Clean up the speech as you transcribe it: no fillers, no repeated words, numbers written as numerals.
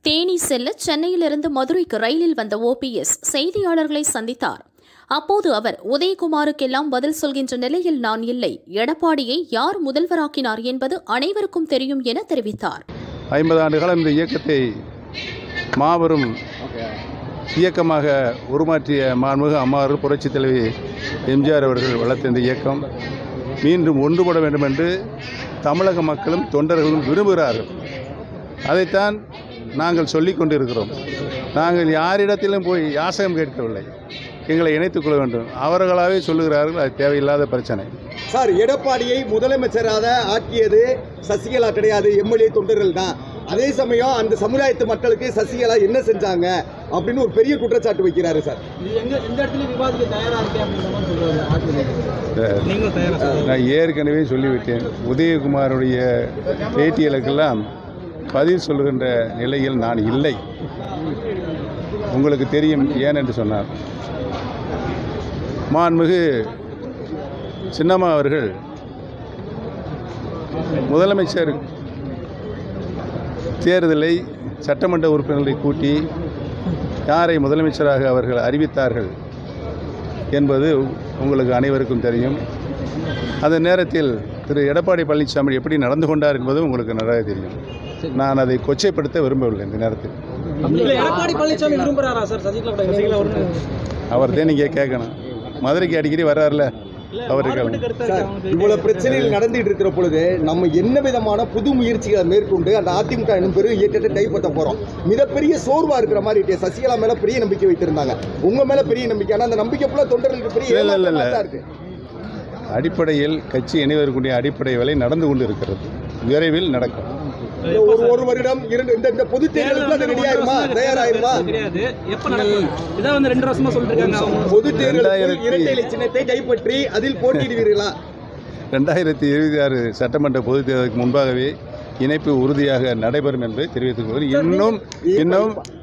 தேனி செல்ல சென்னையிலிருந்து மதுரைக்கு ரயிலில் வந்த ஓபிஎஸ் செய்தியாளர்களை சந்தித்தார். அப்போது அவர், உதயகுமாருக்கெல்லாம் பதில் சொல்கின்ற நிலையில் நான் இல்லை, எடப்பாடியை யார் முதல்வராக்கினார் என்பது அனைவருக்கும் தெரியும் என தெரிவித்தார். 50 ஆண்டுகாலம் இந்த இயக்கத்தை மாபெரும் இயக்கமாக உருமாற்றிய மாண்புமிகு அம்மாவர்கள், புரட்சித் தலைவி எம்ஜிஆர் அவர்கள் வளர்த்த இந்த இயக்கம் மீண்டும் ஒன்றுபட வேண்டும் என்று தமிழக மக்களும் தொண்டர்களும் விரும்புகிறார்கள். அதைத்தான் நாங்கள் சொல்லிக் கொண்டிருக்கிறோம். நாங்கள் யாரிடத்திலும் போய் யாசகம் கேட்கவில்லை, எங்களை இணைத்துக் கொள்ள வேண்டும். அவர்களாகவே சொல்லுகிறார்கள், அது தேவையில்லாத பிரச்சனை. சார், எடப்பாடியை முதலமைச்சராக ஆக்கியது சசிகலா கிடையாது, எம்எல்ஏ தொண்டர்கள் தான். அதே சமயம் அந்த சமுதாயத்து மக்களுக்கு சசிகலா என்ன செஞ்சாங்க அப்படின்னு ஒரு பெரிய குற்றச்சாட்டு வைக்கிறாரு சார். நான் ஏற்கனவே சொல்லிவிட்டேன், உதயகுமாருடைய பேட்டிகளுக்கெல்லாம் பதில் சொல்லுகின்ற நிலையில் நான் இல்லை. உங்களுக்கு தெரியும் ஏன் என்று சொன்னார். மாண்புமிகு சின்னம்மா அவர்கள் முதலமைச்சர் தேர்தலை சட்டமன்ற உறுப்பினர்களை கூட்டி யாரை முதலமைச்சராக அவர்கள் அறிவித்தார்கள் என்பது உங்களுக்கு அனைவருக்கும் தெரியும். அந்த நேரத்தில் திரு எடப்பாடி பழனிசாமி எப்படி நடந்து கொண்டார் என்பதும் உங்களுக்கு நன்றாக தெரியும். நான் அதை கொச்சைப்படுத்த விரும்பவில்லை. இந்த நேரத்தில் எடப்பாடி பழனிசாமி விரும்புகிறாரா சார் சசிகலா? அவர் தான் நீங்கள் கேட்கணும். மதுரைக்கு அடிக்கடி வர்றாருல, அவருக்கு இவ்வளவு பிரச்சனைகள் நடந்துட்டு இருக்கிற பொழுது நம்ம என்ன விதமான புது முயற்சிகளை மேற்கொண்டு அந்த அதிமுக என்னும் பெரும் இயக்கத்தை கைப்பற்ற போறோம்? மிகப்பெரிய சோர்வா இருக்கிற மாதிரி சசிகலா மேல பெரிய நம்பிக்கை வைத்திருந்தாங்க, உங்க மேல பெரிய நம்பிக்கை. ஆனா அந்த நம்பிக்கை ஃபுல்லா தொண்டர்களுக்கு பெரிய இருக்கு. அடிப்படையில் கட்சி இணைவதற்குரிய அடிப்படை வேலை நடந்து கொண்டு இருக்கிறது, விரைவில் நடக்கும். ஒரு வருடம் இந்த பொது தேர்தலுக்கு ரெடியாயிருமா, தயாராயிருமா? பொது தேர்தல் இரட்டை இலை சின்னத்தை கைப்பற்றி அதில் போட்டியிடுவீர்களா? 2026 சட்டமன்ற பொதுத் தேர்தலுக்கு முன்பாகவே இணைப்பு உறுதியாக நடைபெறும் என்பதை தெரிவித்துக் கொள்கிறேன். இன்னும்